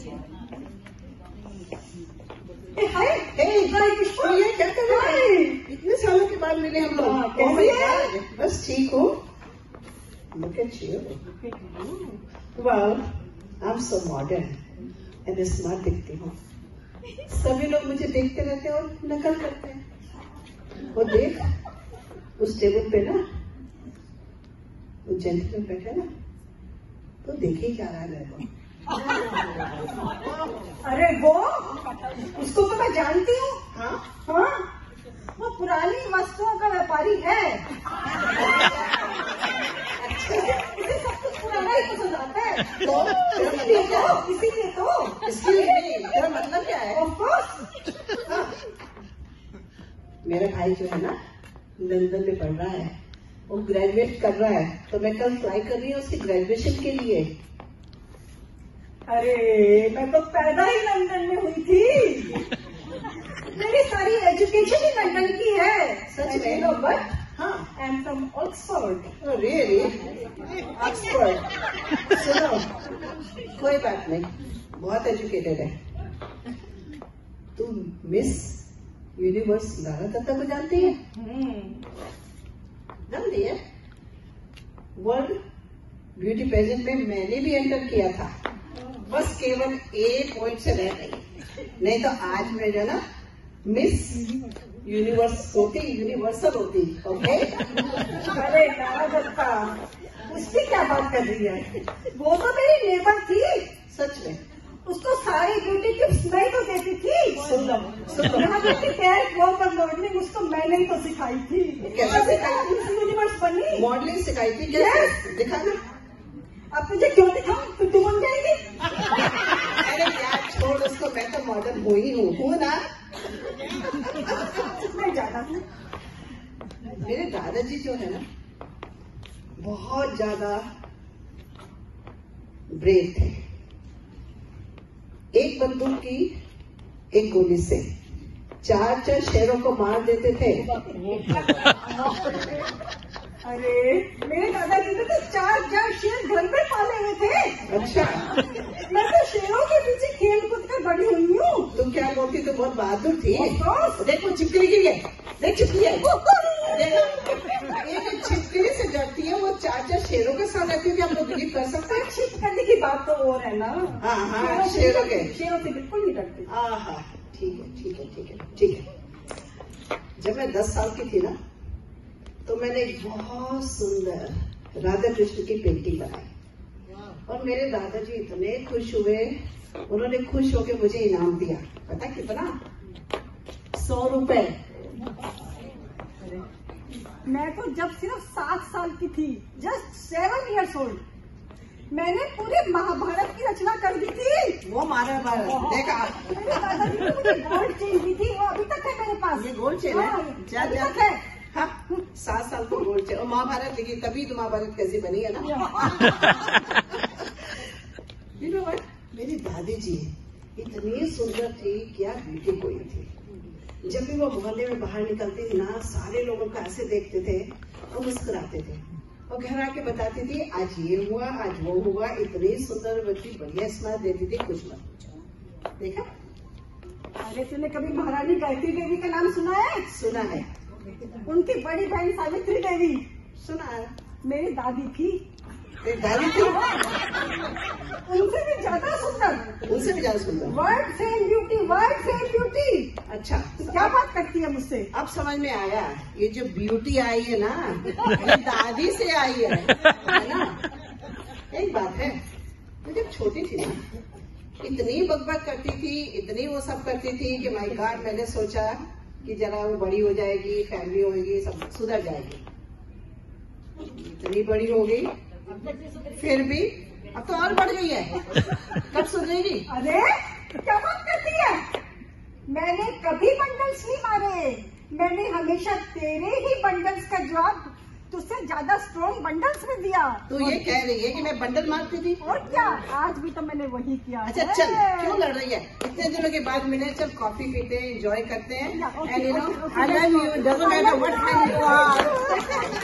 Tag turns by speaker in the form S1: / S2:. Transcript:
S1: हाय पुष्पा, ये क्या कर रहे हैं? इतने सालों के बाद मिले हम लोग। कैसी है? बस ठीक हूँ। Look at you. Wow, I'm so modern and smart दिखती हूँ। सभी लोग मुझे देखते रहते हैं और नकल करते हैं। और देख, उस टेबल पे ना वो जेंटलमैन बैठा है ना, तो देखे ही जा रहा है मेरे को।
S2: अरे वो, उसको तो मैं जानती हूँ।
S1: हाँ
S2: हाँ, वो पुरानी वस्तुओं का व्यापारी है। इसे सब कुछ पुराना ही पसंद आता है।
S1: तो
S2: इसीलिए तो
S1: इसके लिए तेरा मतलब क्या है?
S2: Of course।
S1: हाँ। मेरा भाई जो है ना, लंदन में पढ़ रहा है, वो ग्रेजुएट कर रहा है, तो मैं कल फ्लाई कर रही हूँ उसकी ग्रेजुएशन के लिए।
S2: अरे मैं तो पैदा ही लंदन में हुई थी। मेरी सारी एजुकेशन ही लंदन की है।
S1: सच में?
S2: नो बट
S1: हाँ,
S2: I am from Oxford.
S1: Really? Oxford? सुनो, कोई बात नहीं, बहुत एजुकेटेड है। तू मिस यूनिवर्स लारा दत्ता को जानती है? जानती है? वर्ल्ड ब्यूटी पेजेंट में मैंने भी एंटर किया था, बस केवल 1 पॉइंट से रह गई। नहीं तो आज मैं जो ना मिस यूनिवर्स होती, यूनिवर्सल होती। ओके?
S2: अरे लारा दत्ता, उसकी क्या बात कर रही है? वो तो मेरी नेबर थी।
S1: सच में?
S2: उसको सारी ब्यूटी टिप्स मैं तो देती थी।
S1: सुन लो,
S2: यहाँ तक कि पैर वॉक और मॉडलिंग उसको मैंने ही तो सिखाई थी।
S1: कैसे सिखाई थी?
S2: यूनिवर्स बनी।
S1: मॉडलिंग सिखाई थी? कैसे? दिखा ना।
S2: अब तुझे क्यों दिखाऊं? फिर तू बन जाएगी।
S1: अरे यार छोड़ उसको, मैं तो मॉडल हुई हूँ ना।
S2: मैं ज्यादा हूँ।
S1: मेरे दादाजी जो है ना, बहुत ज्यादा ब्रेव थे। एक बंदूक की एक गोली से 4 शेरों को मार देते थे।
S2: अरे मेरे दादाजी ने तो 4 शेर घर में पाले हुए थे।
S1: अच्छा,
S2: मैं तो शेरों के पीछे खेल कूद कर बड़ी हुई हूँ।
S1: तुम क्या बोलती? तो बहुत बहादुर थी।
S2: Of course।
S1: देखो छिपकली गिरी है, देख छिपकली है। एक छिपकली से डरती है, वो 4 शेरों के साथ रहती है। आप लोग बिलीव कर सकते हैं?
S2: छिप करने की बात तो और है ना।
S1: हाँ, शेरों के।
S2: शेरों से बिल्कुल नहीं डरती।
S1: हाँ, ठीक है, ठीक है, ठीक है, ठीक है। जब मैं 10 साल की थी ना, तो मैंने एक बहुत सुंदर राधा कृष्ण की पेंटिंग बनाई, और मेरे दादाजी इतने खुश हुए, उन्होंने खुश होकर मुझे इनाम दिया। पता कितना? 100 रुपए।
S2: मैं तो जब सिर्फ 7 साल की थी, जस्ट 7 years old, मैंने पूरे महाभारत की रचना कर दी थी।
S1: वो महाभारत देखा?
S2: मेरे दादाजी ने मुझे गोल्ड चेन दी थी, वो अभी तक है मेरे पास।
S1: ये गोल्ड चेन है?
S2: अभी तक है।
S1: हाँ, 7 साल को गोल्ड चेन। और महाभारत लिखी तभी तो महाभारत कैसी बनी है ना। You know what? मेरी दादी जी इतनी सुंदर थी, क्या ब्यूटी कोई थी। जब भी वो मोहल्ले में बाहर निकलती थी ना, सारे लोगों को ऐसे देखते थे और मुस्कुराते थे, और घर आके बताती थी आज ये हुआ, आज वो हुआ। इतनी सुंदर बच्ची, बढ़िया स्माइल देती थी, कुछ मत पूछो। देखा?
S2: अरे तूने कभी महारानी गायत्री देवी का नाम सुना है?
S1: सुना है।
S2: उनकी बड़ी बहन सावित्री देवी
S1: सुना है।
S2: मेरी दादी थी।
S1: तेरी दादी थी?
S2: उनसे भी ज्यादा सुंदर।
S1: उनसे भी ज्यादा सुंदर?
S2: World fame beauty, world fame beauty.
S1: अच्छा,
S2: क्या बात करती है मुझसे?
S1: अब समझ में आया, ये जो ब्यूटी आई है ना, ये दादी से आई है ना। एक बात है, मैं जब छोटी थी ना, इतनी बकबक करती थी, इतनी वो सब करती थी कि माय गॉड, मैंने सोचा कि जरा वो बड़ी हो जाएगी, फैमिली होगी, सब सुधर जाएगी। इतनी बड़ी हो गई, फिर भी अब तो और बढ़ गई है। कब सुधरेगी?
S2: अरे क्या बात करती है? मैंने कभी बंडल्स नहीं मारे, मैंने हमेशा तेरे ही बंडल्स का जवाब तुझसे ज्यादा स्ट्रॉन्ग बंडल्स में दिया।
S1: तो ये कह रही है कि मैं बंडल मारती थी?
S2: और क्या, आज भी तो मैंने वही किया।
S1: अच्छा चल, क्यों लड़ रही है? इतने दिनों के बाद मिले, चल कॉफी पीते हैं, एंजॉय करते हैं। And you know, I love you, doesn't matter what kind you are.